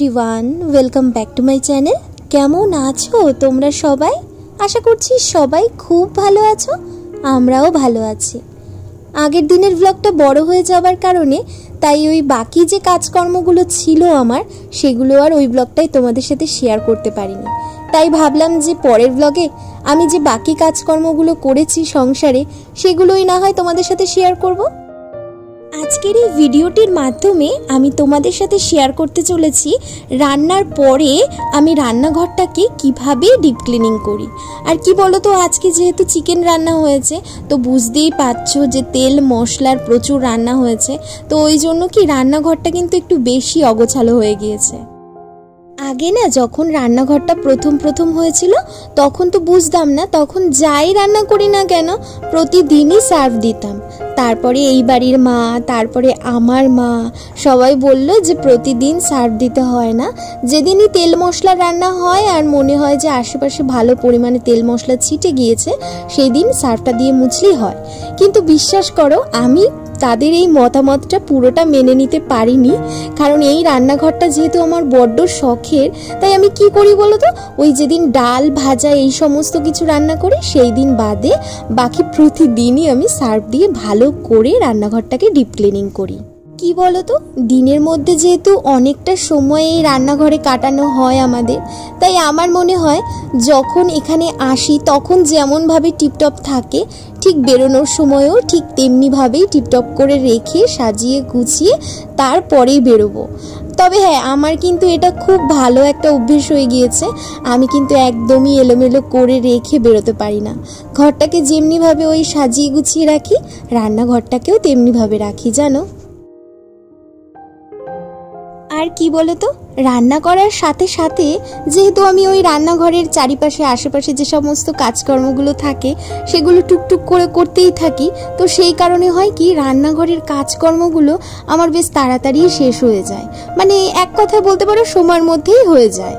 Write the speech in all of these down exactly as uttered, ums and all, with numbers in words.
Everyone welcome back to my channel. केमन आछो तोमरा सबाई? आशा करछि सबाई खूब भालो आछो, आमराओ भालो आछि। आगेर दिनेर ब्लगटा बड़ो हये जाबार कारणे ताई ओई बाकी जे काजकर्मगुलो छिलो आमार सेगुलो आर ओई ब्लगटाई तोमादेर साथे शेयार करते पारिनि। ताई भाबलाम जे परेर ब्लगे आमी जे बाकी काजकर्मगुलो करेछि संसारे सेगुलोई ना हय तोमादेर साथे शेयार करब। आजकेर এই ভিডিওটির মাধ্যমে আমি তোমাদের সাথে শেয়ার করতে চলেছি রান্নার পরে আমি রান্নাঘরটাকে কিভাবে ডিপ ক্লিনিং করি। আর কি বলো তো, আজকে যেহেতু চিকেন রান্না হয়েছে তো বুঝতেই পারছো যে তেল মশলার প্রচুর রান্না হয়েছে, তো ওই জন্য কি রান্নাঘরটা কিন্তু একটু বেশি অগোছালো হয়ে গিয়েছে। আগে না যখন রান্নাঘরটা প্রথম প্রথম হয়েছিল তখন তো বুঝতাম না, তখন যাই রান্না করি না কেন প্রতিদিনই সার্ভ দিতাম। তারপরে এই বাড়ির মা, তারপরে আমার মা সবাই বলল যে প্রতিদিন সার্ভ দিতে হয় না, যেদিনই তেল মশলা রান্না হয় আর মনে হয় যে আশেপাশে ভালো পরিমাণে তেল মশলা ছিটে গিয়েছে সেই দিন সার্ভটা দিয়ে মুছলেই হয়। কিন্তু বিশ্বাস করো আমি তাদের এই মতামতটা পুরোটা মেনে নিতে পারিনি, কারণ এই রান্নাঘরটা যেহেতু আমার বড্ড শখের তাই আমি কি করি বলো তো, ওই যেদিন ডাল ভাজা এই সমস্ত কিছু রান্না করি সেই দিন বাদে বাকি প্রতিদিনই আমি সার্ভ দিয়ে ভালো করে রান্নাঘরটাকে ডিপ ক্লিনিং করি। কি বলো তো, দিনের মধ্যে যেহেতু অনেকটা সময় এই রান্নাঘরে কাটানো হয় আমাদের, তাই আমার মনে হয় যখন এখানে আসি তখন যেমনভাবে টিপটপ থাকে ঠিক বেরোনোর সময়ও ঠিক তেমনিভাবেই টিপটপ করে রেখে সাজিয়ে গুছিয়ে তারপরেই বেরোবো। তবে হ্যাঁ, আমার কিন্তু এটা খুব ভালো একটা অভ্যেস হয়ে গিয়েছে, আমি কিন্তু একদমই এলোমেলো করে রেখে বেরোতে পারি না। ঘরটাকে যেমনিভাবে ওই সাজিয়ে গুছিয়ে রাখি রান্নাঘরটাকেও তেমনিভাবে রাখি জানো। আর কি বলতো, রান্না করার সাথে সাথে যেহেতু আমি ওই রান্নাঘরের চারিপাশে আশেপাশে যে সমস্ত কাজকর্মগুলো থাকে সেগুলো টুকটুক করে করতেই থাকি, তো সেই কারণে হয় কি রান্নাঘরের কাজকর্মগুলো আমার বেশ তাড়াতাড়ি শেষ হয়ে যায়, মানে এক কথায় বলতে পারো সময়ের মধ্যেই হয়ে যায়।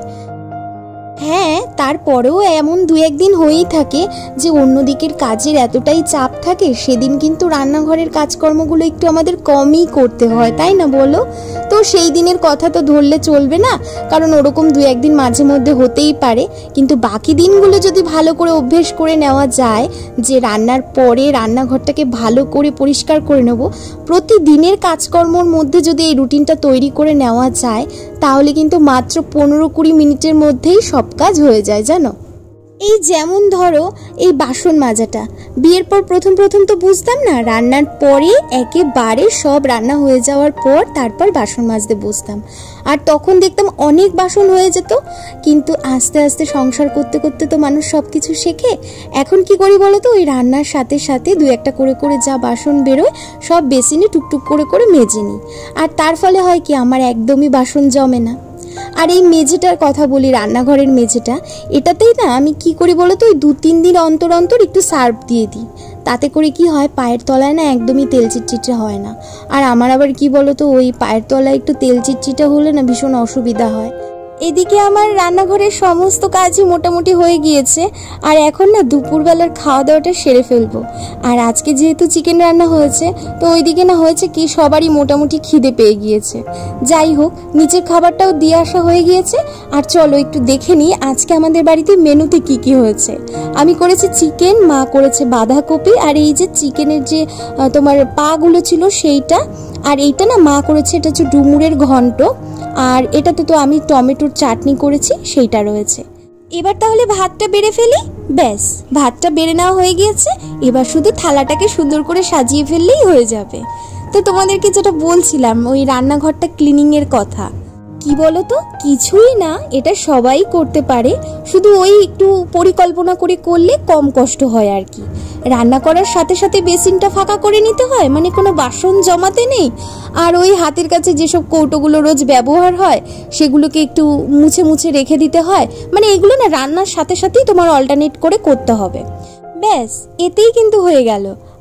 হ্যাঁ, তারপরেও এমন দু একদিন হয়েই থাকে যে অন্যদিকের কাজের এতটাই চাপ থাকে সেদিন কিন্তু রান্নাঘরের কাজকর্মগুলো একটু আমাদের কমই করতে হয়, তাই না বলো? তো সেই দিনের কথা তো ধরলে চলবে না, কারণ ওরকম দু একদিন মাঝে মধ্যে হতেই পারে, কিন্তু বাকি দিনগুলো যদি ভালো করে অভ্যেস করে নেওয়া যায় যে রান্নার পরে রান্নাঘরটাকে ভালো করে পরিষ্কার করে নেব, প্রতিদিনের কাজকর্মর মধ্যে যদি এই রুটিনটা তৈরি করে নেওয়া যায় তাহলে কিন্তু মাত্র পনেরো কুড়ি মিনিটের মধ্যেই সব কাজ হয়ে যায় জানো। এই যেমন ধরো এই বাসন মাজাটা, বিয়ের পর প্রথম প্রথম তো বুঝতাম না, রান্নার পরে একেবারে সব রান্না হয়ে যাওয়ার পর তারপর বাসন মাজতে বসতাম, আর তখন দেখতাম অনেক বাসন হয়ে যেত। কিন্তু আস্তে আস্তে সংসার করতে করতে তো মানুষ সব কিছু শেখে, এখন কি করি বলো তো, ওই রান্নার সাথে সাথে দু একটা করে করে যা বাসন বেরোয় সব বেসিনে টুকটুক করে করে মেজে নিই, আর তার ফলে হয় কি আমার একদমই বাসন জমে না। আর এই মেঝেটার কথা বলি, রান্নাঘরের মেঝেটা, এটাতেই না আমি কি করি বলো তো, ওই দু তিন দিন অন্তর অন্তর একটু সার্ফ দিয়ে দিই, তাতে করে কি হয় পায়ের তলায় না একদমই তেল চিটচিটে হয় না। আর আমার আবার কি বলো তো, ওই পায়ের তলায় একটু তেল চিটচিটে হলে না ভীষণ অসুবিধা হয়। এদিকে আমার রান্নাঘরের সমস্ত কাজই মোটামুটি হয়ে গিয়েছে, আর এখন না দুপুরবেলার খাওয়া দাওয়াটা সেরে ফেলবো। আর আজকে যেহেতু চিকেন রান্না হয়েছে তো ওইদিকে না হয়েছে কি সবারই মোটামুটি খিদে পেয়ে গিয়েছে। যাই হোক, নিচের খাবারটাও দিয়ে আসা হয়ে গিয়েছে, আর চলো একটু দেখে নিই আজকে আমাদের বাড়িতে মেনুতে কি কি হয়েছে। আমি করেছি চিকেন, মা করেছে বাঁধাকপি, আর এই যে চিকেনের যে তোমার পাগুলো ছিল সেইটা, আর এইটা না মা করেছে এটা হচ্ছে ডুমুরের ঘন্ট, আর এটাতে তো আমি টমেটোর চাটনি করেছি সেইটা রয়েছে। এবার তাহলে ভাতটা বেড়ে ফেলি, ব্যাস ভাতটা বেড়ে নেওয়া হয়ে গিয়েছে, এবার শুধু থালাটাকে সুন্দর করে সাজিয়ে ফেললেই হয়ে যাবে। তো তোমাদেরকে যেটা বলছিলাম ওই রান্নাঘরটা ক্লিনিং এর কথা, কি বলো তো, কিছুই না, এটা সবাই করতে পারে, শুধু ওই একটু পরিকল্পনা করে করলে কম কষ্ট হয় আর কি। রান্না করার সাথে সাথে বেসিনটা ফাঁকা করে নিতে হয়, মানে কোনো বাসন জমাতে নেই, আর ওই হাতের কাছে যেসব কৌটোগুলো রোজ ব্যবহার হয় সেগুলোকে একটু মুছে মুছে রেখে দিতে হয়, মানে এগুলো না রান্নার সাথে সাথেই তোমার অল্টারনেট করে করতে হবে, ব্যাস এতেই কিন্তু হয়ে গেল।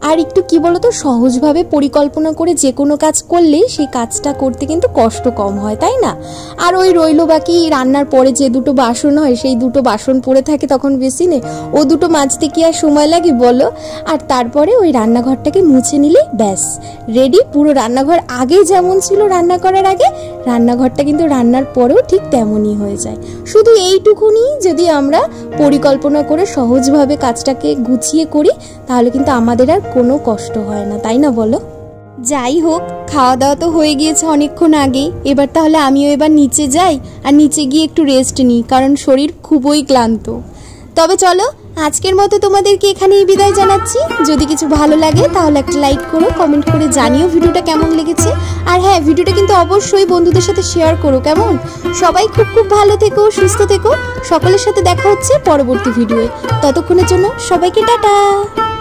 আর একটু কি বলতো সহজভাবে পরিকল্পনা করে যে কোনো কাজ করলেই সেই কাজটা করতে কিন্তু কষ্ট কম হয়, তাই না? আর ওই রইলো বাকি রান্নার পরে যে দুটো বাসন হয় সেই দুটো বাসন পড়ে থাকে তখন বেসিনে, ও দুটো মাজতে কি আর সময় লাগে বলো? আর তারপরে ওই রান্নাঘরটাকে মুছে নিলে ব্যাস রেডি। পুরো রান্নাঘর আগে যেমন ছিল রান্না করার আগে, রান্নাঘরটা কিন্তু রান্নার পরেও ঠিক তেমনই হয়ে যায়। শুধু এইটুকুনি যদি আমরা পরিকল্পনা করে সহজভাবে কাজটাকে গুছিয়ে করি তাহলে কিন্তু আমাদের আর কোনো কষ্ট হয় না, তাই না বলো? যাই হোক, খাওয়া দাওয়া তো হয়ে গিয়েছে অনেকক্ষণ আগে, এবার তাহলে আমিও এবার নিচে যাই আর নিচে গিয়ে একটু রেস্ট নিই, কারণ শরীর খুবই ক্লান্ত। তবে চলো আজকের মতো তোমাদেরকে এখানেই বিদায় জানাচ্ছি। যদি কিছু ভালো লাগে তাহলে একটা লাইক করো, কমেন্ট করে জানিও ভিডিওটা কেমন লেগেছে। আর হ্যাঁ, ভিডিওটা কিন্তু অবশ্যই বন্ধুদের সাথে শেয়ার করো, কেমন? সবাই খুব খুব ভালো থেকো, সুস্থ থেকো। সকলের সাথে দেখা হচ্ছে পরবর্তী ভিডিওয়ে। ততক্ষণের জন্য সবাইকে টাটা।